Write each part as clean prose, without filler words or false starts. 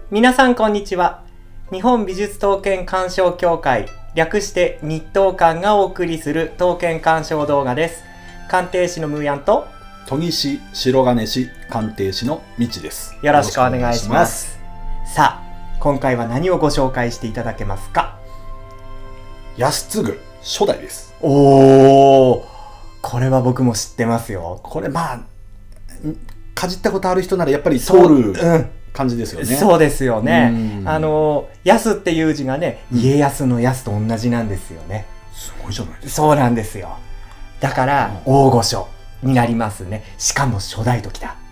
皆さんこんにちは。日本美術刀剣鑑賞協会、略して日刀館がお送りする刀剣鑑賞動画です。鑑定士のムーヤンと研ぎ師、白金師、鑑定士のみちです。 よろしくお願いします。さあ、今回は何をご紹介していただけますか？ 安次初代です。 おー、これは僕も知ってますよ。 これまあかじったことある人ならやっぱり通る感じですよね。 そうですよね。安っていう字がね、家康の安と同じなんですよね。 すごいじゃないですか。 そうなんですよ。だから大御所になりますね。しかも初代ときた。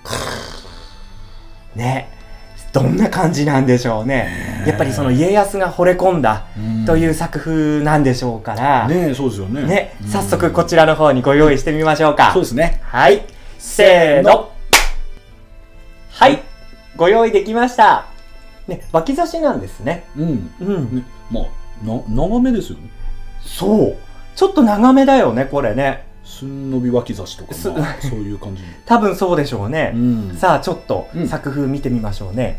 ね、どんな感じなんでしょうね。やっぱりその家康が惚れ込んだという作風なんでしょうから。 ね、そうですよね。 ね、早速こちらの方にご用意してみましょうか。 そうですね。 はい、せーの。はい、ご用意できました。ね、脇差しなんですね。 ね、まあ長めですよね。 そう、ちょっと長めだよね、これね。 寸伸び脇差しとか、まあ、そういう感じ。 多分そうでしょうね。さあちょっと作風見てみましょうね。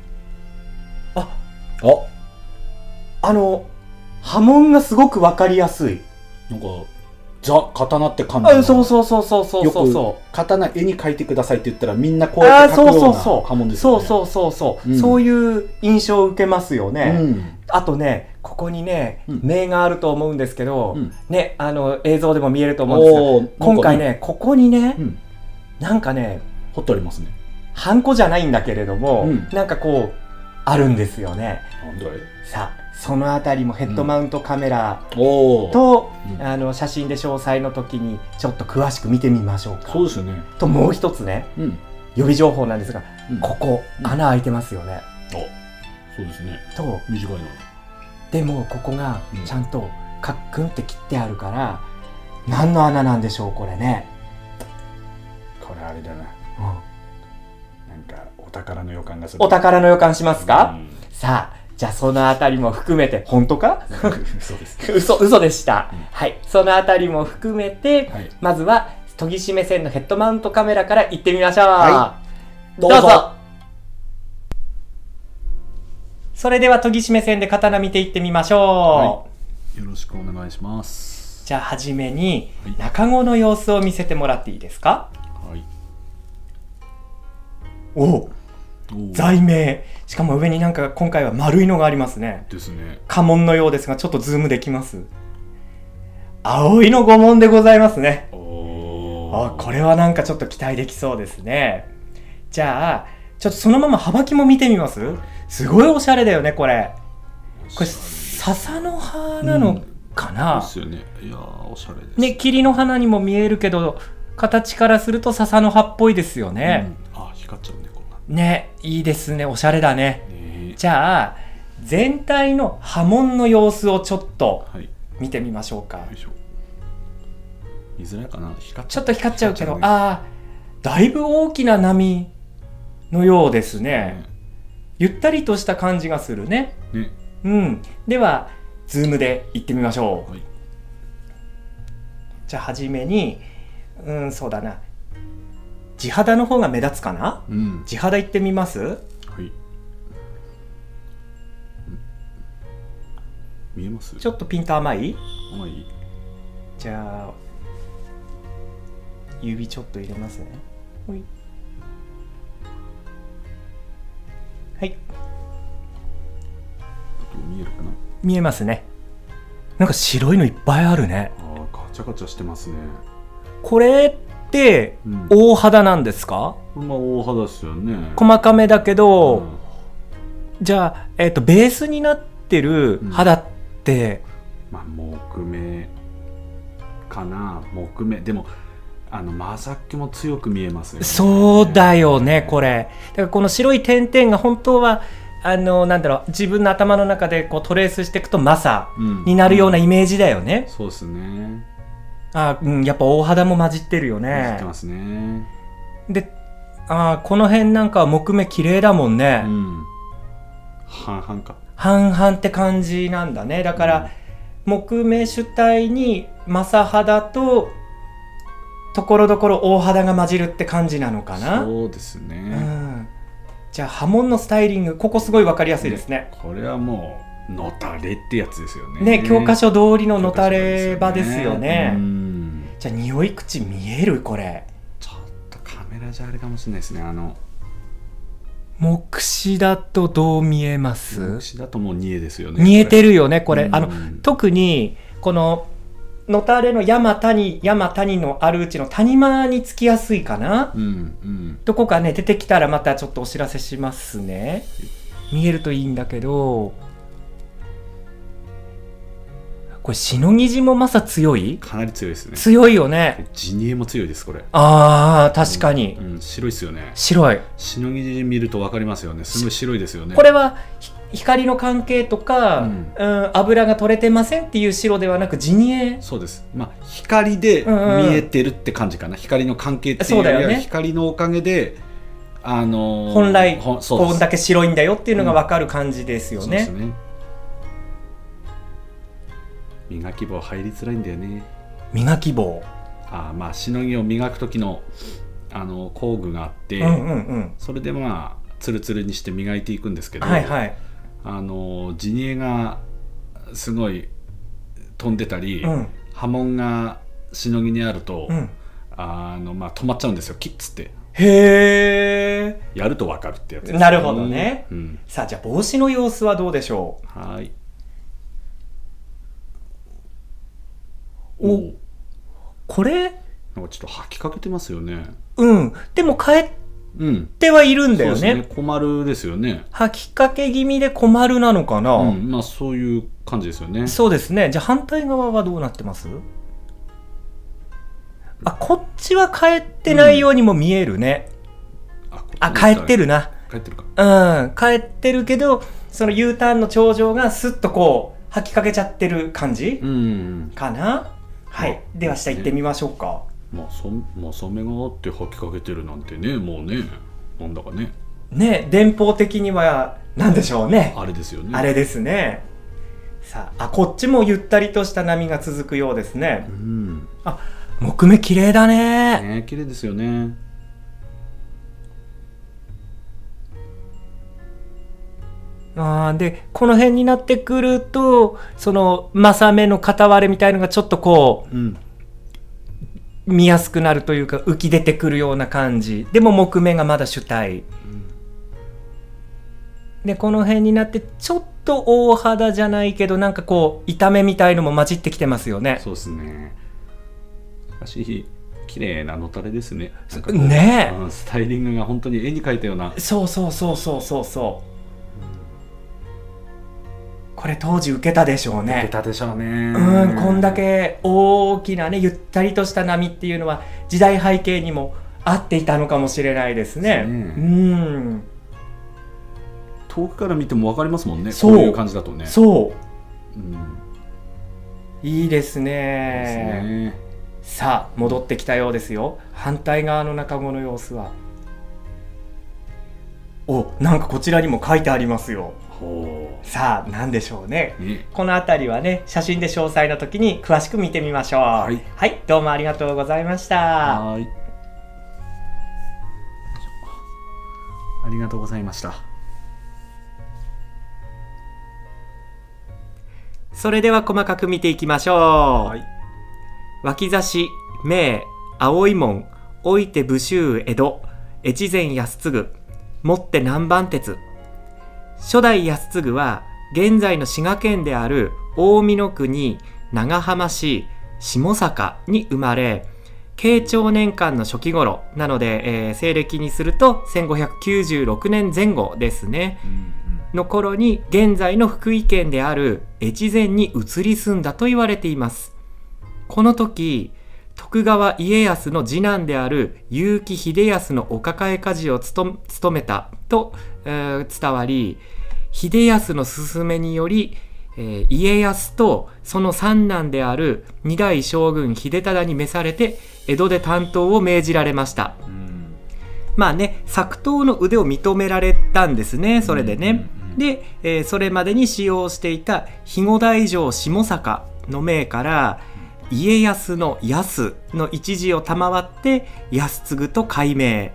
刃文がすごくわかりやすい。 なんかザ・刀って感じ。 そう。 よく刀絵に描いてくださいって言ったらみんなこうやって描くような刃文ですよね。 そういう印象を受けますよね。あとね、ここにね、銘があると思うんですけど、ね、映像でも見えると思うんですが、今回ね、ここにね、なんかね、 彫ってありますね。 ハンコじゃないんだけれども、なんかこうあるんですよね。さあ、そのあたりもヘッドマウントカメラと写真で詳細の時にちょっと詳しく見てみましょうか。 そうですよね。 ともう一つね、予備情報なんですが、ここ穴開いてますよね。 そうですね。 と短いの。 でもここがちゃんとカックンって切ってあるから、何の穴なんでしょうこれね。 これあれだな。なんかお宝の予感がする。 お宝の予感しますか？さあ、じゃあそのあたりも含めて、本当か？ 嘘です。 嘘でした。はい、そのあたりも含めて、まずは研ぎ師目線のヘッドマウントカメラから行ってみましょう。どうぞ。それでは研ぎ師目線で刀見ていってみましょう。よろしくお願いします。 じゃあはじめに中子の様子を見せてもらっていいですか？ はい。 お、材名。しかも上になんか今回は丸いのがありますね。 ですね。 家紋のようですが、ちょっとズームできます？青いの御紋でございますね。これはなんかちょっと期待できそうですね。じゃあちょっとそのまま幅木も見てみます？すごいおしゃれだよねこれ。これ笹の葉なのかな？ ですよね。いやー、おしゃれですね。桐の花にも見えるけど、形からすると笹の葉っぽいですよね。 光っちゃうね、こんなね。いいですね、おしゃれだね。じゃあ全体の刃文の様子をちょっと見てみましょうか。 見づらいかな。 ちょっと光っちゃうけど、だいぶ大きな波のようですね。ゆったりとした感じがするね。ではズームでいってみましょう。じゃあはじめに、そうだな、地肌の方が目立つかな。地肌いってみます？ 見えます？ ちょっとピント甘い？ 甘い。 じゃあ指ちょっと入れますね。はい。 見えるかな？ 見えますね。なんか白いのいっぱいあるね。 ガチャガチャしてますね。 これって大肌なんですか？ まあ大肌ですよね。 細かめだけど、じゃあベースになってる肌って、 まあ木目かな。木目でもマサックも強く見えますよね。 そうだよね、これ。だからこの白い点々が本当はなんだろう、自分の頭の中でこうトレースしていくとマサになるようなイメージだよね。 そうですね。 やっぱ大肌も混じってるよね。 混じってますね。 で、この辺なんかは木目綺麗だもんね。 半々か。 半々って感じなんだね。だから、木目主体にマサ肌とところどころ大肌が混じるって感じなのかな。 そうですね。 じじゃあ刃文のスタイリング、ここすごい分かりやすいですね。 これはもうのたれってやつですよね。 ね、教科書通りののたれ場ですよね。 うんじゃあ匂い口見えるこれ。 ちょっとカメラじゃあれかもしれないですね。 目視だとどう見えます？ 目視だともう煮えですよね。 見えてるよねこれ。 うん特にこののたれの山谷のあるうちの谷間につきやすいかな。 うんうん、 どこかね出てきたらまたちょっとお知らせしますね。見えるといいんだけど、これしのぎ地もまさ強い？ かなり強いですね。 強いよね。 地煮えも強いですこれ。 あー確かに、 白いですよね。 白い。 しのぎ地見ると分かりますよね。すごい白いですよね。 これは光の関係とか、油が取れてませんっていう白ではなく地煮え。 そうです。まあ光で見えてるって感じかな。光の関係っていうよりは光のおかげで、 本来こんだけ白いんだよっていうのが分かる感じですよね。 そうですね。磨き棒入りづらいんだよね。 磨き棒。 まあしのぎを磨く時の工具があって、それでまあツルツルにして磨いていくんですけど、 はいはい、 地煮えがすごい飛んでたり、刃文がしのぎにあると、まあ止まっちゃうんですよ。キッつって。 へえ。 やると分かるってやつですね。 なるほどね。さあじゃあ帽子の様子はどうでしょう？ はい。 お、これなんかちょっと吐きかけてますよね。 でも帰ってはいるんだよね。 そうですね。小丸ですよね。 吐きかけ気味で小丸なのかな。 まあそういう感じですよね。 そうですね。じゃあ反対側はどうなってます？こっちは帰ってないようにも見えるね。帰ってるな。 帰ってるか。 帰ってるけど、その U ターンの頂上がスッとこう吐きかけちゃってる感じかな。はい。では下行ってみましょうか。 まさめがあって吐きかけてるなんてね、もうね、なんだかね。 ね、電報的には何でしょうね。 あれですよね。 あれですね。さあ、こっちもゆったりとした波が続くようですね。木目綺麗だね。 綺麗ですよね。 でこの辺になってくると、その正目の片割れみたいのがちょっとこう、見やすくなるというか浮き出てくるような感じでも木目がまだ主体、でこの辺になってちょっと大肌じゃないけどなんかこう板目みたいのも混じってきてますよね。 そうですね。しかし綺麗なのたれですね。 ねえ、スタイリングが本当に絵に描いたような。 そうこれ当時受けたでしょうね。 受けたでしょうね。 こんだけ大きなねゆったりとした波っていうのは時代背景にも合っていたのかもしれないですね。 遠くから見ても分かりますもんね。こういう感じだとね。 いいですね。さあ戻ってきたようですよ。反対側の中子の様子は。なんかこちらにも書いてありますよ。さあ何でしょうね。この辺りはね写真で詳細な時に詳しく見てみましょう。はい、どうもありがとうございました。 ありがとうございました。 それでは細かく見ていきましょう。脇差し明青い門おいて武州江戸越前安次もって南蛮鉄。初代安次は現在の滋賀県である近江の国長浜市下坂に生まれ、慶長年間の初期頃なので、西暦にすると1596年前後ですね、の頃に現在の福井県である越前に移り住んだと言われています。この時徳川家康の次男である結城秀康のお抱え家事を務めたと、伝わり、秀康の勧めにより、家康とその三男である二代将軍秀忠に召されて江戸で担当を命じられました。まあね、作刀の腕を認められたんですね。それでね、で、それまでに使用していた肥後大城下坂の名から家康の安の一字を賜って安次と改名。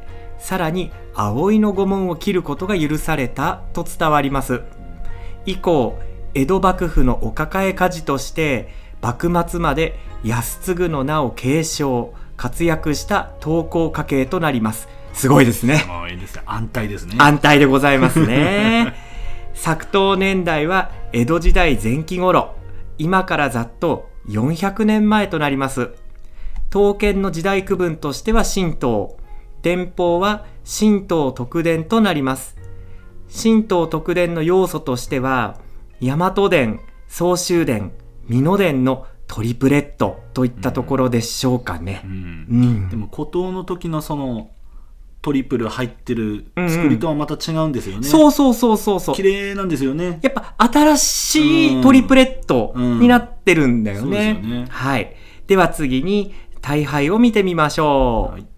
さらに葵の御紋を切ることが許されたと伝わります。以降、江戸幕府のお抱え家事として幕末まで安次の名を継承活躍した刀工家系となります。すごいですね。 いいですね。安泰ですね。 安泰でございますね。作刀年代は江戸時代前期頃、今からざっと400年前となります。刀剣の時代区分としては神刀、伝法は神刀特伝となります。神刀特伝の要素としては、大和伝、総集伝、美濃伝のトリプレットといったところでしょうかね。 でも古刀の時のそのトリプル入ってる作りとはまた違うんですよね。 そう綺麗なんですよね。 やっぱ新しいトリプレットになってるんだよね。はい。では次に大敗を見てみましょう。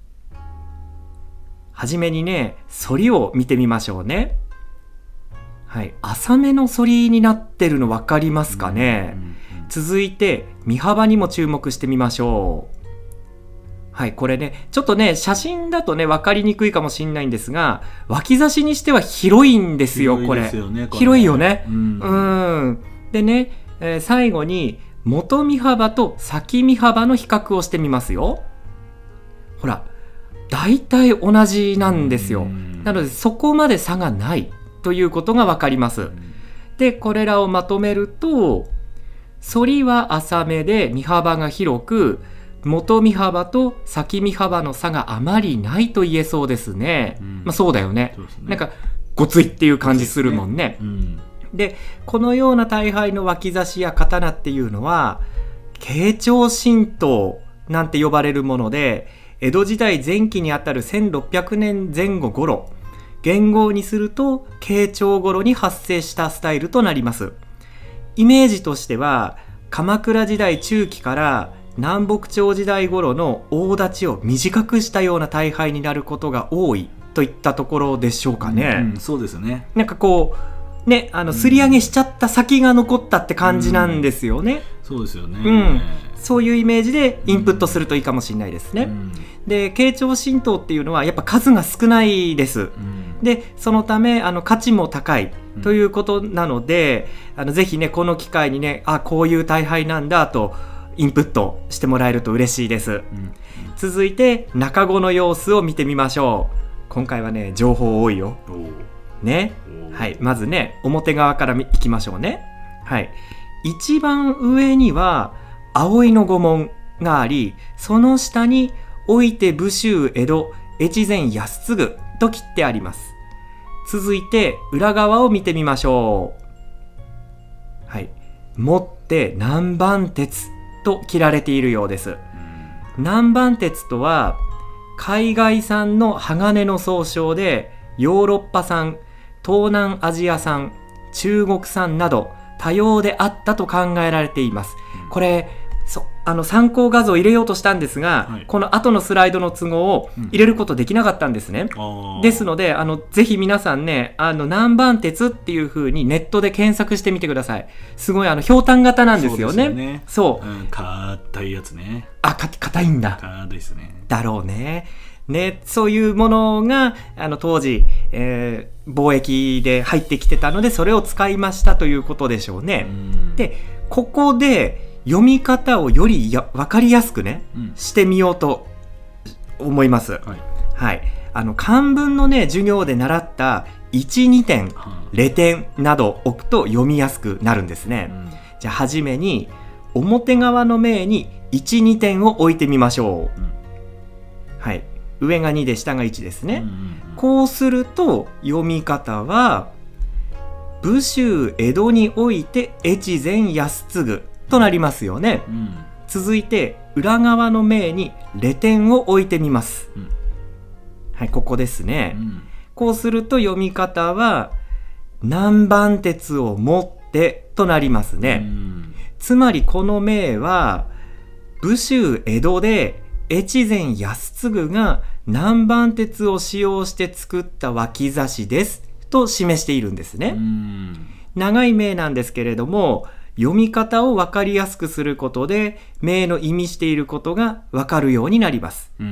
はじめにね、反りを見てみましょうね。はい。浅めの反りになってるの分かりますかね。続いて身幅にも注目してみましょう。はい、これね、ちょっとね、写真だとね、分かりにくいかもしれないんですが、脇差しにしては広いんですよ、これ。広いよね。でね、最後に、元身幅と先身幅の比較をしてみますよ。ほら、大体同じなんですよ。なので、そこまで差がないということが分かります。で、これらをまとめると、反りは浅めで身幅が広く、元身幅と先身幅の差があまりないと言えそうですね。まあそうだよね。なんかごついっていう感じするもんね。で、このような大敗の脇差しや刀っていうのは慶長神刀なんて呼ばれるもので、江戸時代前期にあたる1600年前後頃、元号にすると慶長頃に発生したスタイルとなります。イメージとしては鎌倉時代中期から南北朝時代頃の大太刀を短くしたような大敗になることが多いといったところでしょうかね。 そうですね。 なんかこうね、すり上げしちゃった先が残ったって感じなんですよね。 そうですよね。 そういうイメージでインプットするといいかもしれないですね。で、慶長神刀っていうのはやっぱ数が少ないです。で、そのため価値も高いということなので、ぜひねこの機会にね、こういう大敗なんだとインプットしてもらえると嬉しいです。続いて中子の様子を見てみましょう。今回はね情報多いよ。ね。はい、まずね表側からいきましょうね。はい。一番上には葵の御紋があり、その下において武州江戸越前安次と切ってあります。続いて裏側を見てみましょう。はい。もって南蛮鉄と切られているようです。南蛮鉄とは海外産の鋼の総称で、ヨーロッパ産、東南アジア産、中国産など多様であったと考えられています。これ参考画像を入れようとしたんですが、この後のスライドの都合を入れることできなかったんですね。ですのでぜひ皆さんね南蛮鉄っていう風にネットで検索してみてください。すごいひょうたん型なんですよね。そう。 硬いやつね。 硬いんだ。 硬いですね。 だろうね。ね、そういうものが当時、貿易で入ってきてたので、それを使いましたということでしょうね。で、ここで読み方をより分かりやすくね、してみようと思います。はい。漢文のね、授業で習った1、2点、レ点など置くと読みやすくなるんですね。じゃあ、はじめに、表側の名に1、2点を置いてみましょう。はい。上が2で下が1ですね。こうすると、読み方は、武州江戸において越前安次となりますよね。続いて裏側の名にレ点を置いてみます。はい、ここですね。こうすると読み方は南蛮鉄を持ってとなりますね。つまりこの名は武州江戸で越前安次が南蛮鉄を使用して作った脇差しですと示しているんですね。長い名なんですけれども、読み方を分かりやすくすることで名の意味していることが分かるようになります。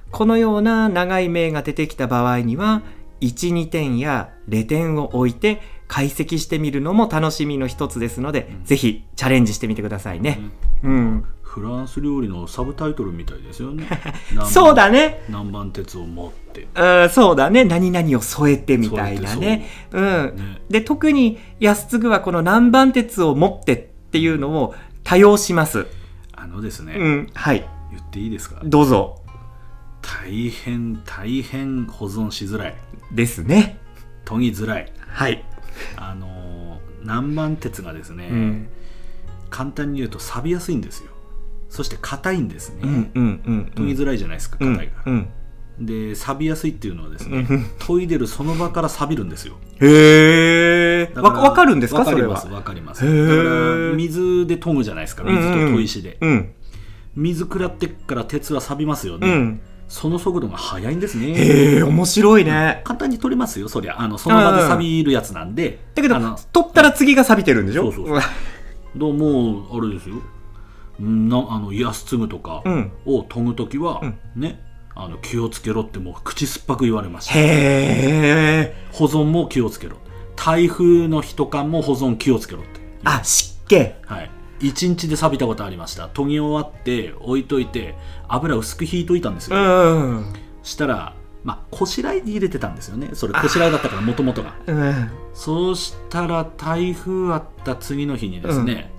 このような長い銘が出てきた場合には、1、2点や0点を置いて解析してみるのも楽しみの一つですので、ぜひチャレンジしてみてくださいね。 フランス料理のサブタイトルみたいですよね。 そうだね。 南蛮鉄を持って。 そうだね。何々を添えてみたいなね。で、特に安次はこの南蛮鉄を持ってっていうのを多用します。 ですね。 はい。 言っていいですか？ どうぞ。 大変保存しづらいですね。 研ぎづらい。 はい。 南蛮鉄がですね、簡単に言うと錆びやすいんですよ。そして硬いんですね。研ぎづらいじゃないですか、硬いから。で、錆びやすいっていうのはですね、研いでるその場から錆びるんですよ。 へえ。わかるんですか？それは。 わかります。だから水で研ぐじゃないですか、水と砥石で。水食らってから鉄は錆びますよね。その速度が速いんですね。 へえ、面白いね。 簡単に取れますよ、そりゃ。その場で錆びるやつなんで。 だけど、取ったら次が錆びてるんでしょ？ そう。もう、あれですよ。安次とかを研ぐときは、ね、気をつけろってもう口酸っぱく言われました。 へー。 保存も気をつけろ。台風の日とかも保存気をつけろって。 湿気。 はい。1日で錆びたことありました。研ぎ終わって置いといて油薄く引いといたんですよ。したらこしらいに入れてたんですよね。それこしらいだったからもともとが。そうしたら台風あった次の日にですね、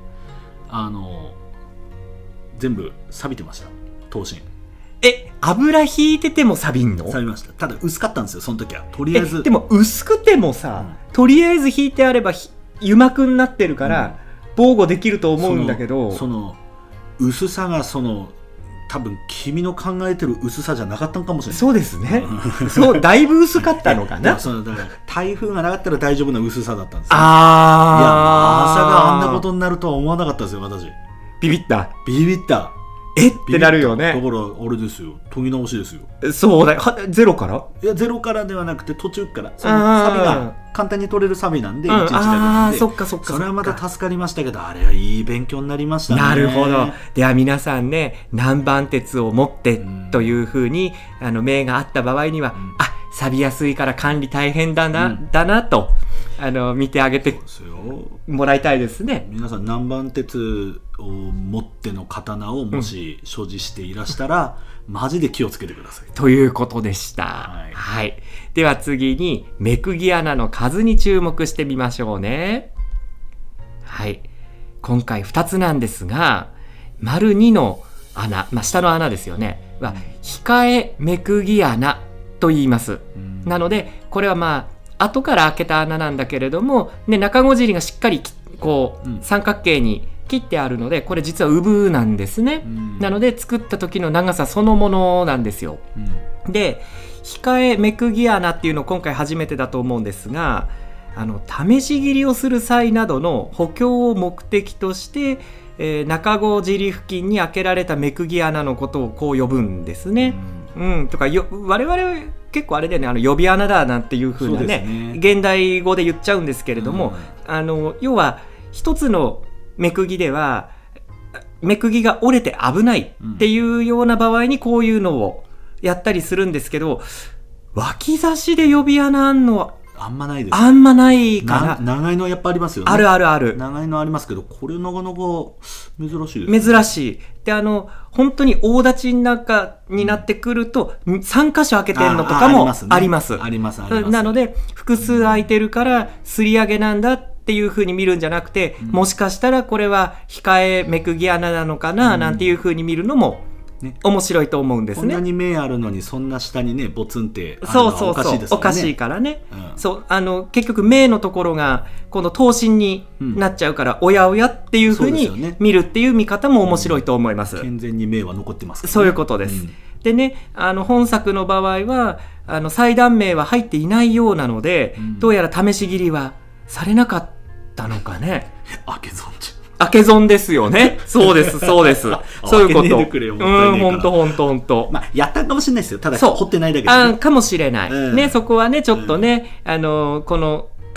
全部錆びてました。刀身。 油引いてても錆びんの？ 錆びました。ただ薄かったんですよ、その時は。とりあえず。 でも薄くてもさ、とりあえず引いてあれば油膜になってるから、防護できると思うんだけど、 その薄さが多分君の考えてる薄さじゃなかったのかもしれない。 そうですね。そうだいぶ薄かったのかな。 だから台風がなかったら大丈夫な薄さだったんですよ。 まさかあんなことになるとは思わなかったですよ、私。 ビビった。ってなるよね。 だからあれですよ、研ぎ直しですよ。 そうだよ。ゼロから？ いや、ゼロからではなくて途中から。その錆びが簡単に取れる錆びなんで、1日だけなんで。 そっか。 それはまた助かりましたけど、あれはいい勉強になりましたね。 なるほど。では皆さんね、南蛮鉄を持ってというふうに銘があった場合には、錆びやすいから管理大変だなと見てあげてもらいたいですね。 皆さん南蛮鉄を持っての刀をもし所持していらしたら、マジで気をつけてくださいということでした。はい。では次に目釘穴の数に注目してみましょうね。はい。今回2つなんですが、丸2の穴、下の穴ですよね。は控え目釘穴と言います。なのでこれは後から開けた穴なんだけれども、中ご尻がしっかりこう三角形に切ってあるので、これ実は産なんですね。なので作った時の長さそのものなんですよ。で、控え目釘穴っていうのを今回初めてだと思うんですが、試し切りをする際などの補強を目的として、中ご尻付近に開けられた目釘穴のことをこう呼ぶんですね。とか我々結構あれだよね、予備穴だなんていう風なね、現代語で言っちゃうんですけれども、要は一つの目釘では目釘が折れて危ないっていうような場合にこういうのをやったりするんですけど、脇差しで予備穴あんのはあんまないです。 あんまないかな。 長いのやっぱありますよね。 ある。 長いのありますけど、これなかなか珍しいですね。 珍しい。で、本当に大立ちの中になってくると、3箇所開けてるのとかもあります。なので、複数開いてるから、すり上げなんだっていう風に見るんじゃなくて、もしかしたらこれは控え目釘穴なのかな、なんていう風に見るのも、面白いと思うんですね。 こんなに目あるのにそんな下にねボツンっておかしいからね。結局目のところがこの刀身になっちゃうから、おやおやっていうふうに見るっていう見方も面白いと思います。 健全に目は残ってますからね。 そういうことです。でね、本作の場合は裁断名は入っていないようなので、どうやら試し切りはされなかったのかね。開け損ですよね。そうです。そういうこと。ほんと。 やったかもしれないですよ。ただ、掘ってないだけで。 かもしれない。ね、そこはね、ちょっとね、この、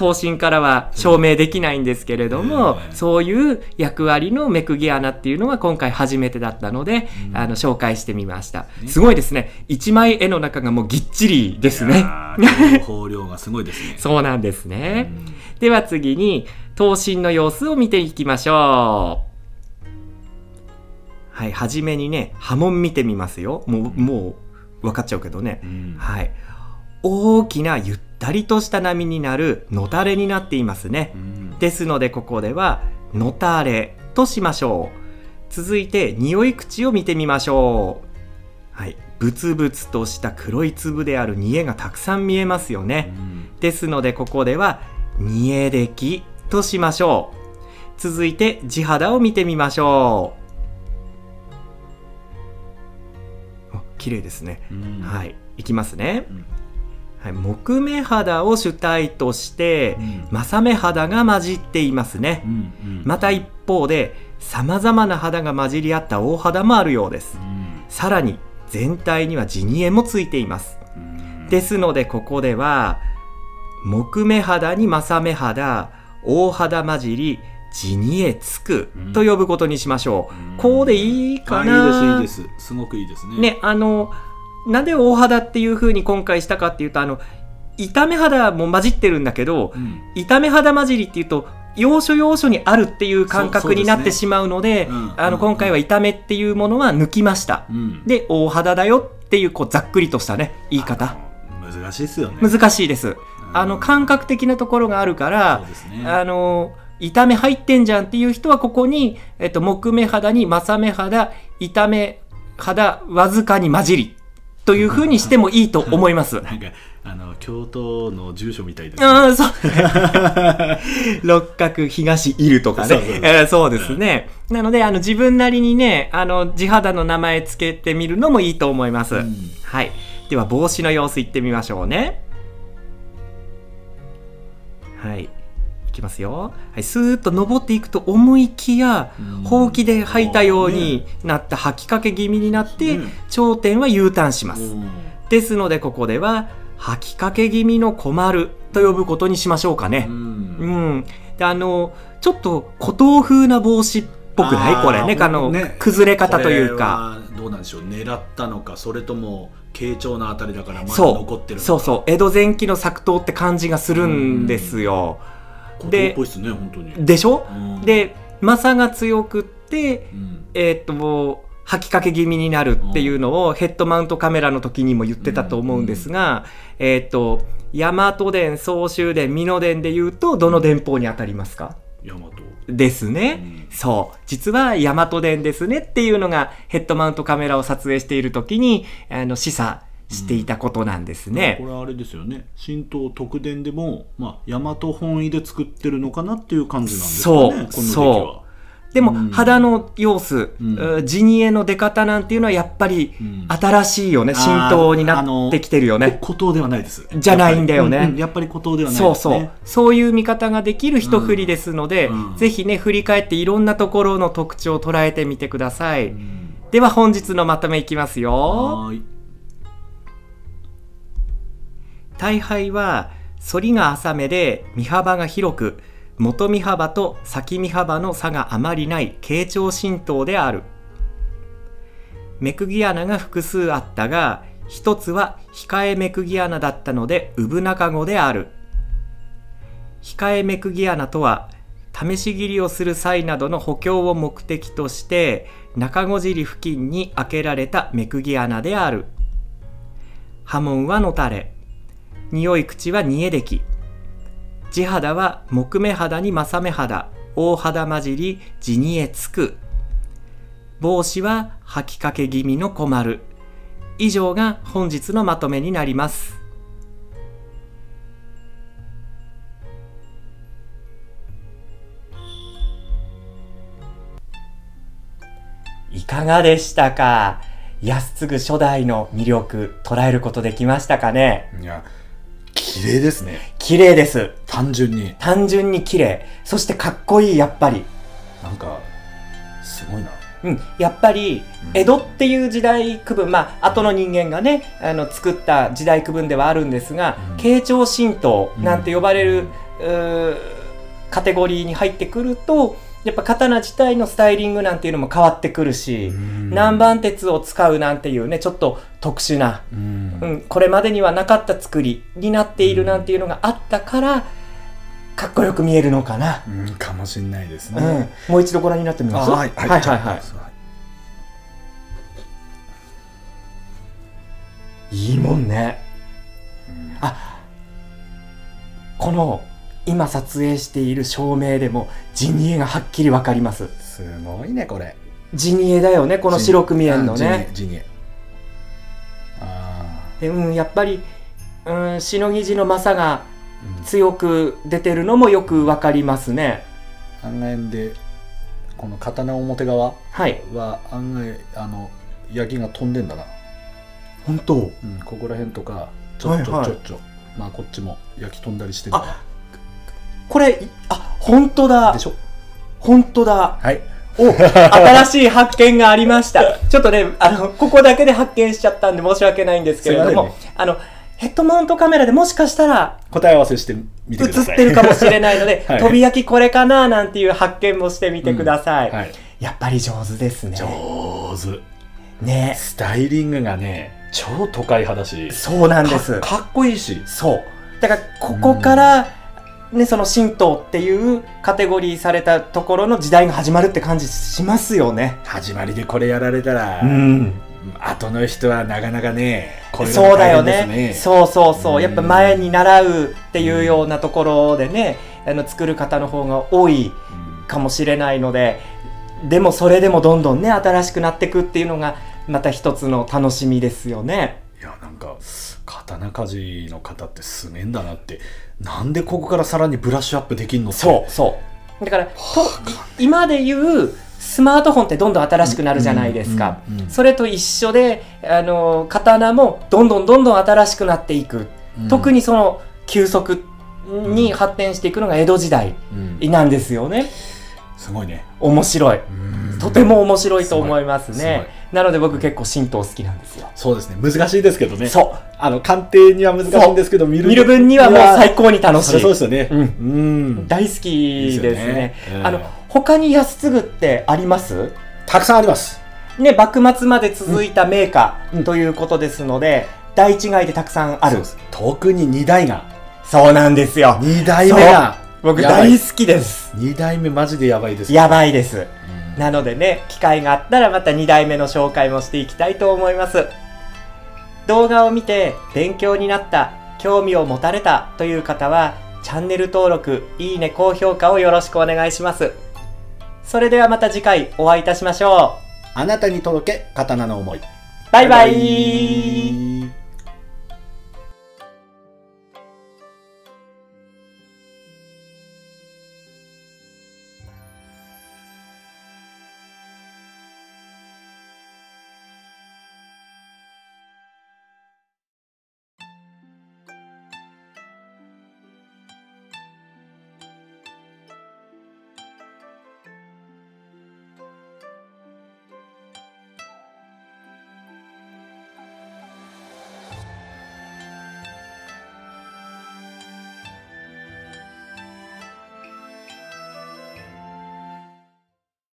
刀身からは証明できないんですけれども、そういう役割のめくぎ穴っていうのは今回初めてだったので、紹介してみました。すごいですね。1枚絵の中がもうぎっちりですね。 情報量がすごいですね。 そうなんですね。では次に刀身の様子を見ていきましょう。はい、初めにね、刃文見てみますよ。もう分かっちゃうけどね。はい。大きなゆったりとした波になるのたれになっていますね。ですのでここではのたれとしましょう。続いて匂い口を見てみましょう。はい。ブツブツとした黒い粒である煮えがたくさん見えますよね。ですのでここでは煮えできとしましょう。続いて地肌を見てみましょう。綺麗ですね。はい、いきますね。はい、木目肌を主体として、正目肌が混じっていますね。また一方で、様々な肌が混じり合った大肌もあるようです。さらに、全体には地煮えもついています。ですので、ここでは、木目肌に正目肌、大肌混じり、地煮えつくと呼ぶことにしましょう。こうでいいかな。 いいです、いいです。すごくいいですね。 ね、なんで大肌っていう風に今回したかっていうと、炒め肌も混じってるんだけど、炒め肌混じりっていうと、要所要所にあるっていう感覚になってしまうので、今回は炒めっていうものは抜きました。で、大肌だよっていう、ざっくりとしたね、言い方。 難しいですよね。 難しいです。感覚的なところがあるから、炒め入ってんじゃんっていう人はここに、木目肌に正目肌、炒め肌わずかに混じりという風にしてもいいと思います。 なんか京都の住所みたいですね。 そう六角東いるとかね。そうですね。なので自分なりにね地肌の名前つけてみるのもいいと思います。はい。では帽子の様子いってみましょうね。はい。いきますよ。はい、スーッと登っていくと思いきや、ほうきで吐いたようになった吐きかけ気味になって、頂点は U ターンします。ですのでここでは吐きかけ気味の困ると呼ぶことにしましょうかね。でちょっと古刀風な帽子っぽくないこれね、崩れ方というか。 どうなんでしょう、狙ったのか、それとも慶長のあたりだからまだ残ってるのか。 そう江戸前期の作刀って感じがするんですよ。 で、本当にでしょ、で摩擦が強くって、吐きかけ気味になるっていうのをヘッドマウントカメラの時にも言ってたと思うんですが、大和伝、総州伝、美濃伝でいうとどの伝法に当たりますか？ 大和ですね、そう実は大和伝ですねっていうのがヘッドマウントカメラを撮影している時に示唆していたことなんですね。 これはあれですよね。神道特伝でも、大和本意で作ってるのかなっていう感じなんですかね。この時は。 でも、肌の様子、地煮えの出方なんていうのはやっぱり新しいよね。神道になってきてるよね。 古刀ではないです。 じゃないんだよね。 やっぱり古刀ではないですね。 そういう見方ができる一振りですので、ぜひね、振り返っていろんなところの特徴を捉えてみてください。では本日のまとめいきますよ。大敗は反りが浅めで身幅が広く、元身幅と先身幅の差があまりない慶長神刀である。めくぎ穴が複数あったが、一つは控えめくぎ穴だったので産中子である。控えめくぎ穴とは、試し切りをする際などの補強を目的として、中子尻付近に開けられためくぎ穴である。刃文はのたれ。匂い口は煮えでき。地肌は木目肌に正目肌、大肌混じり地煮えつく。帽子は吐きかけ気味の困る。以上が本日のまとめになります。いかがでしたか？安次初代の魅力捉えることできましたかね？ いや、綺麗ですね。 綺麗です。 単純に綺麗。そしてかっこいい。やっぱりなんかすごいな。 やっぱり江戸っていう時代区分、後の人間がね作った時代区分ではあるんですが、慶長神道なんて呼ばれるカテゴリーに入ってくるとやっぱ刀自体のスタイリングなんていうのも変わってくるし、南蛮鉄を使うなんていうねちょっと特殊な、これまでにはなかった作りになっているなんていうのがあったからかっこよく見えるのかな、 かもしれないですね。 もう一度ご覧になってみます。 はいはいはい。 いいもんね。この今撮影している照明でもジニエがはっきりわかります。 すごいねこれ。 ジニエだよね、この白く見えるのね。 ジニエ。 で、やっぱり、しのぎ地の正が強く出てるのもよくわかりますね。 案外でこの刀表側は案外焼きが飛んでんだな。 本当。 ここら辺とかちょっちょ。まあこっちも焼き飛んだりしてる。 これ本当だ。 でしょ。 本当だ。 はい。 新しい発見がありました。ちょっとねここだけで発見しちゃったんで申し訳ないんですけれども、ヘッドマウントカメラでもしかしたら答え合わせしてみてください。 映ってるかもしれないので、飛び焼きこれかななんていう発見もしてみてください。やっぱり上手ですね。 上手。 ね。 スタイリングがね超都会派だし。 そうなんです。 かっこいいし。 そう。だからここからね、その神道っていうカテゴリーされたところの時代が始まるって感じしますよね。 始まりでこれやられたら、後の人はなかなかね、 そうだよね。そうやっぱ前に習うっていうようなところでね、作る方の方が多いかもしれないので、でもそれでもどんどんね新しくなっていくっていうのがまた一つの楽しみですよね。 いやなんか刀鍛冶の方ってすげえんだなって。なんでここからさらにブラッシュアップできるのって。 そうだから今でいうスマートフォンってどんどん新しくなるじゃないですか。それと一緒で刀もどんどん新しくなっていく、特にその急速に発展していくのが江戸時代なんですよね。 すごいね。 面白い。とても面白いと思いますね。なので僕結構神道好きなんですよ。 そうですね。難しいですけどね。 そう。 鑑定には難しいんですけど、見る分にはもう最高に楽しい。 そうですよね。 大好きですね。他に安継ってあります？ たくさんあります。 ね、幕末まで続いた名家ということですので、大違いでたくさんある。 特に2代が。 そうなんですよ。 2代目が。 僕大好きです。 2代目マジでやばいです。 やばいです。なのでね、機会があったらまた2代目の紹介もしていきたいと思います。動画を見て勉強になった、興味を持たれたという方は、チャンネル登録、いいね、高評価をよろしくお願いします。それではまた次回お会いいたしましょう。 あなたに届け刀の思い。 バイバイ。